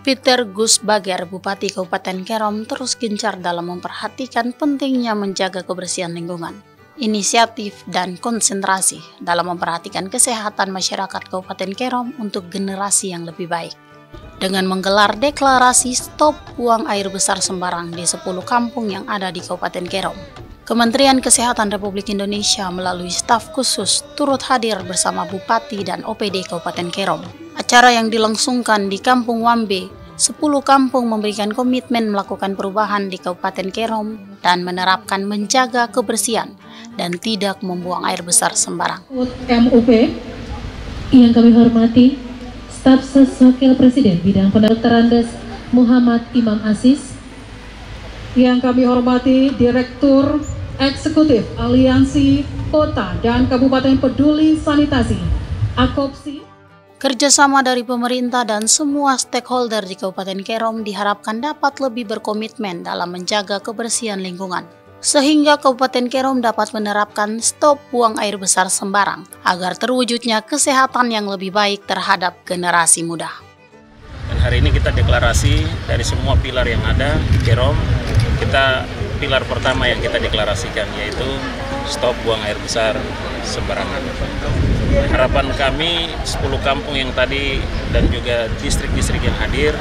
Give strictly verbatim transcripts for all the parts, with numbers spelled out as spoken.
Peter Gus Bager, Bupati Kabupaten Kerom, terus gencar dalam memperhatikan pentingnya menjaga kebersihan lingkungan, inisiatif dan konsentrasi dalam memperhatikan kesehatan masyarakat Kabupaten Kerom untuk generasi yang lebih baik. Dengan menggelar deklarasi stop buang air besar sembarang di sepuluh kampung yang ada di Kabupaten Kerom, Kementerian Kesehatan Republik Indonesia melalui staf khusus turut hadir bersama Bupati dan O P D Kabupaten Kerom. Acara yang dilangsungkan di Kampung Wambe, sepuluh kampung memberikan komitmen melakukan perubahan di Kabupaten Kerom dan menerapkan menjaga kebersihan dan tidak membuang air besar sembarang. M U P yang kami hormati, Staf Ses Wakil Presiden Bidang Pendokteran Des Muhammad Imam Aziz, yang kami hormati Direktur Eksekutif Aliansi Kota dan Kabupaten Peduli Sanitasi Akopsi. Kerjasama dari pemerintah dan semua stakeholder di Kabupaten Kerom diharapkan dapat lebih berkomitmen dalam menjaga kebersihan lingkungan, sehingga Kabupaten Kerom dapat menerapkan stop buang air besar sembarang agar terwujudnya kesehatan yang lebih baik terhadap generasi muda. Dan hari ini kita deklarasi dari semua pilar yang ada di Kerom, kita pilar pertama yang kita deklarasikan yaitu stop buang air besar sembarangan. Harapan kami sepuluh kampung yang tadi dan juga distrik-distrik yang hadir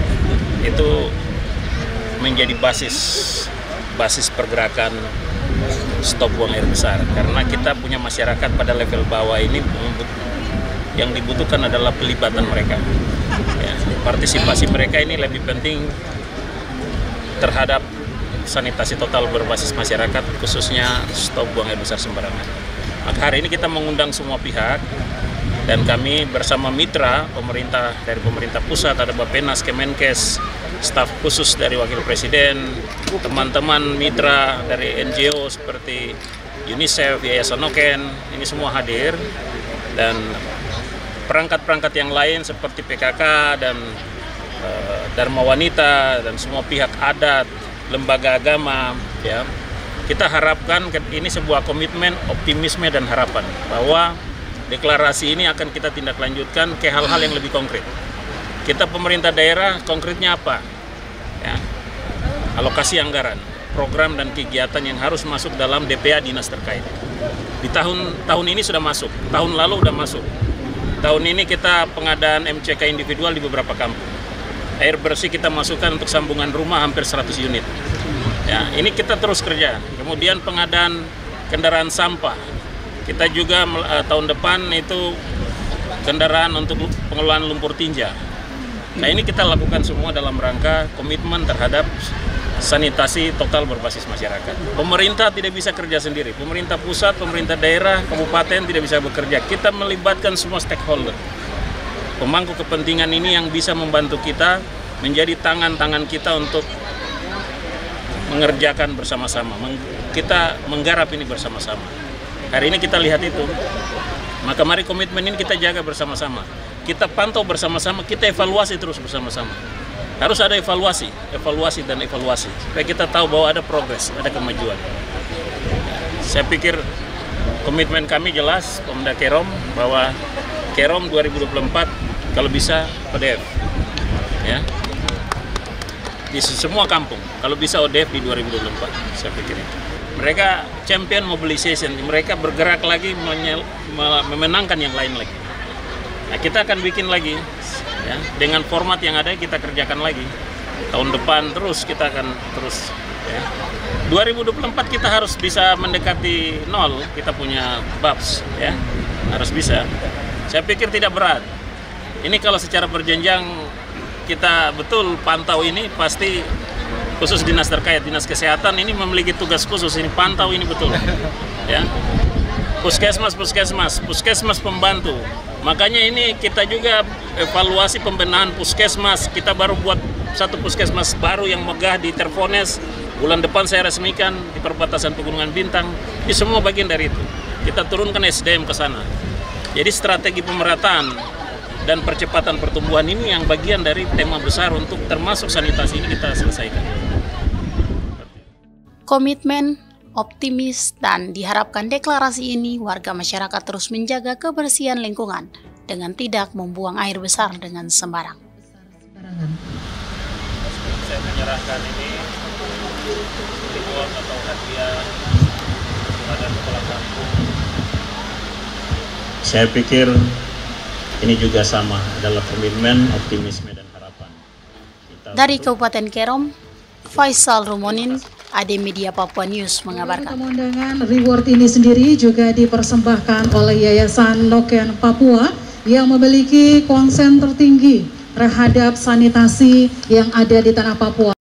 itu menjadi basis basis pergerakan stop buang air besar, karena kita punya masyarakat pada level bawah ini yang dibutuhkan adalah pelibatan mereka. Ya, partisipasi mereka ini lebih penting terhadap sanitasi total berbasis masyarakat, khususnya stop buang air besar sembarangan. Maka hari ini kita mengundang semua pihak dan kami bersama mitra pemerintah dari pemerintah pusat, ada Bappenas, Kemenkes, staf khusus dari Wakil Presiden, teman-teman mitra dari N G O seperti UNICEF, Yayasan Noken, ini semua hadir, dan perangkat-perangkat yang lain seperti P K K dan uh, Dharma Wanita dan semua pihak adat, lembaga agama, ya. Kita harapkan ini sebuah komitmen, optimisme dan harapan bahwa deklarasi ini akan kita tindak lanjutkan ke hal-hal yang lebih konkret. Kita pemerintah daerah konkretnya apa? Ya, alokasi anggaran, program dan kegiatan yang harus masuk dalam D P A dinas terkait. Di tahun tahun ini sudah masuk, tahun lalu sudah masuk. Tahun ini kita pengadaan M C K individual di beberapa kampung. Air bersih kita masukkan untuk sambungan rumah hampir seratus unit. Ya, ini kita terus kerja. Kemudian pengadaan kendaraan sampah. Kita juga uh, tahun depan itu kendaraan untuk pengelolaan lumpur tinja. Nah, ini kita lakukan semua dalam rangka komitmen terhadap sanitasi total berbasis masyarakat. Pemerintah tidak bisa kerja sendiri. Pemerintah pusat, pemerintah daerah, kabupaten tidak bisa bekerja. Kita melibatkan semua stakeholder. Pemangku kepentingan ini yang bisa membantu kita menjadi tangan-tangan kita untuk mengerjakan bersama-sama, kita menggarap ini bersama-sama. Hari ini kita lihat itu, maka mari komitmen ini kita jaga bersama-sama. Kita pantau bersama-sama, kita evaluasi terus bersama-sama. Harus ada evaluasi, evaluasi dan evaluasi, supaya kita tahu bahwa ada progres, ada kemajuan. Saya pikir komitmen kami jelas, Pemda Kerom, bahwa Kerom dua ribu dua puluh empat kalau bisa O D F. Ya. Di semua kampung, kalau bisa O D F di dua ribu dua puluh empat, saya pikir itu. Mereka champion mobilization, mereka bergerak lagi memenangkan yang lain lagi. Nah, kita akan bikin lagi, ya, dengan format yang ada kita kerjakan lagi. Tahun depan terus kita akan terus. Ya. dua ribu dua puluh empat kita harus bisa mendekati nol, kita punya babs, ya, harus bisa. Saya pikir tidak berat. Ini kalau secara berjenjang kita betul pantau ini, pasti khusus dinas terkait, dinas kesehatan ini memiliki tugas khusus ini, pantau ini betul, ya. Puskesmas, puskesmas, puskesmas pembantu. Makanya ini kita juga evaluasi pembenahan puskesmas. Kita baru buat satu puskesmas baru yang megah di Tervones. Bulan depan saya resmikan di perbatasan Pegunungan Bintang. Ini semua bagian dari itu. Kita turunkan S D M ke sana. Jadi strategi pemerataan dan percepatan pertumbuhan ini yang bagian dari tema besar untuk termasuk sanitasi ini kita selesaikan. Komitmen, optimis, dan diharapkan deklarasi ini warga masyarakat terus menjaga kebersihan lingkungan dengan tidak membuang air besar dengan sembarang. menyerahkan ini reward atau hadiah kepada kepala kampung. Saya pikir ini juga sama, adalah komitmen, optimisme, dan harapan. Kita Dari Kabupaten Kerom, Faisal Rumonin, A D Media Papua News mengabarkan. Kemenangan reward ini sendiri juga dipersembahkan oleh Yayasan Noken Papua yang memiliki konsen tertinggi terhadap sanitasi yang ada di tanah Papua.